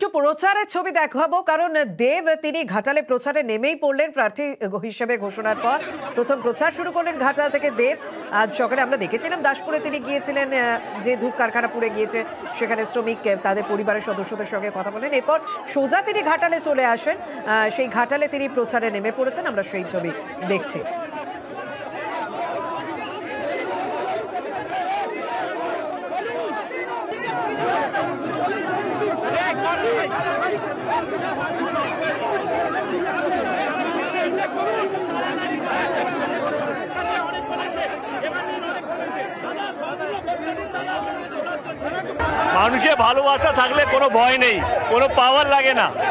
একটু প্রচারের ছবি দেখাবো, কারণ দেব তিনি ঘাটালে প্রচারে নেমেই পড়লেন প্রার্থী হিসেবে ঘোষণার পর। প্রথম প্রচার শুরু করলেন ঘাটাল থেকে দেব। আজ সকালে আমরা দেখেছিলাম দাসপুরে তিনি গিয়েছিলেন, যে ধূপ কারখানা পুড়ে গিয়েছে সেখানে শ্রমিক তাদের পরিবারের সদস্যদের সঙ্গে কথা বলেন। এরপর সোজা তিনি ঘাটালে চলে আসেন, সেই ঘাটালে তিনি প্রচারে নেমে পড়েছেন। আমরা সেই ছবি দেখছি। মানুষের ভালোবাসা থাকলে কোনো ভয় নেই, কোনো পাওয়ার লাগে না।